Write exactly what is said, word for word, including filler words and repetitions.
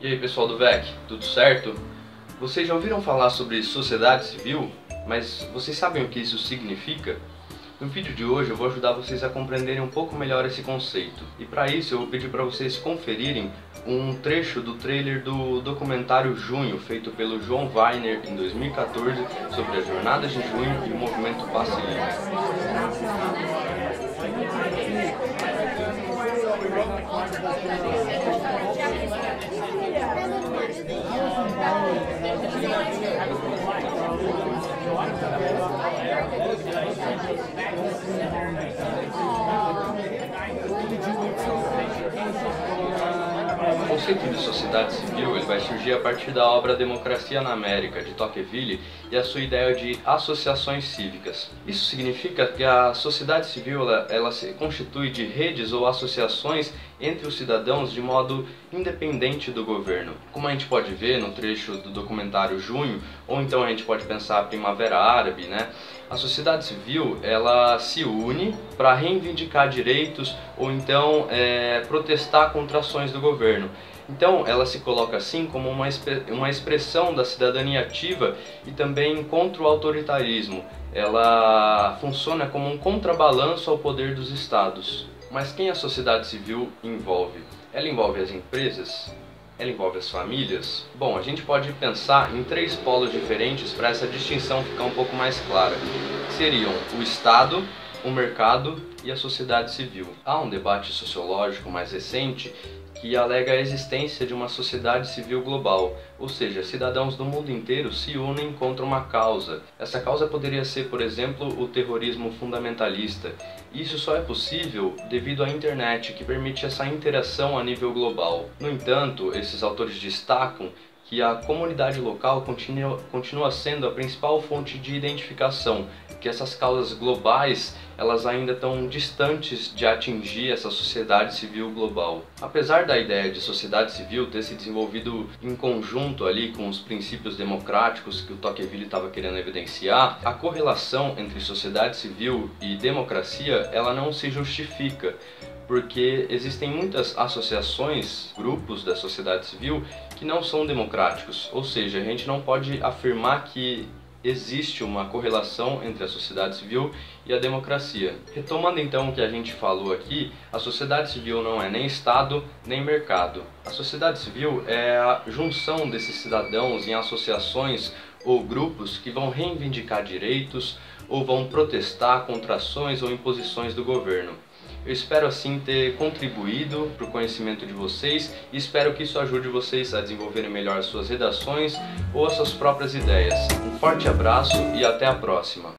E aí pessoal do V E C, tudo certo? Vocês já ouviram falar sobre sociedade civil? Mas vocês sabem o que isso significa? No vídeo de hoje eu vou ajudar vocês a compreenderem um pouco melhor esse conceito. E para isso eu vou pedir para vocês conferirem um trecho do trailer do documentário Junho, feito pelo João Weiner em dois mil e quatorze, sobre as jornadas de junho e o movimento Passe Livre. O conceito de sociedade civil ele vai surgir a partir da obra Democracia na América, de Tocqueville, e a sua ideia de associações cívicas. Isso significa que a sociedade civil ela, ela se constitui de redes ou associações entre os cidadãos de modo independente do governo. Como a gente pode ver no trecho do documentário Junho, ou então a gente pode pensar a Primavera Árabe, né? A sociedade civil ela se une para reivindicar direitos ou então é, protestar contra ações do governo. Então ela se coloca assim como uma, uma expressão da cidadania ativa e também contra o autoritarismo. Ela funciona como um contrabalanço ao poder dos estados. Mas quem a sociedade civil envolve? Ela envolve as empresas? Ela envolve as famílias? Bom, a gente pode pensar em três polos diferentes para essa distinção ficar um pouco mais clara. Seriam o Estado, o mercado e a sociedade civil. Há um debate sociológico mais recente que alega a existência de uma sociedade civil global, ou seja, cidadãos do mundo inteiro se unem contra uma causa. Essa causa poderia ser, por exemplo, o terrorismo fundamentalista. Isso só é possível devido à internet, que permite essa interação a nível global. No entanto, esses autores destacam que a comunidade local continua, continua sendo a principal fonte de identificação, que essas causas globais elas ainda estão distantes de atingir essa sociedade civil global. Apesar da ideia de sociedade civil ter se desenvolvido em conjunto ali com os princípios democráticos que o Tocqueville estava querendo evidenciar, a correlação entre sociedade civil e democracia ela não se justifica, porque existem muitas associações, grupos da sociedade civil que não são democráticos, ou seja, a gente não pode afirmar que existe uma correlação entre a sociedade civil e a democracia. Retomando então o que a gente falou aqui, a sociedade civil não é nem Estado nem mercado. A sociedade civil é a junção desses cidadãos em associações ou grupos que vão reivindicar direitos ou vão protestar contra ações ou imposições do governo. Eu espero assim ter contribuído para o conhecimento de vocês e espero que isso ajude vocês a desenvolverem melhor as suas redações ou as suas próprias ideias. Um forte abraço e até a próxima!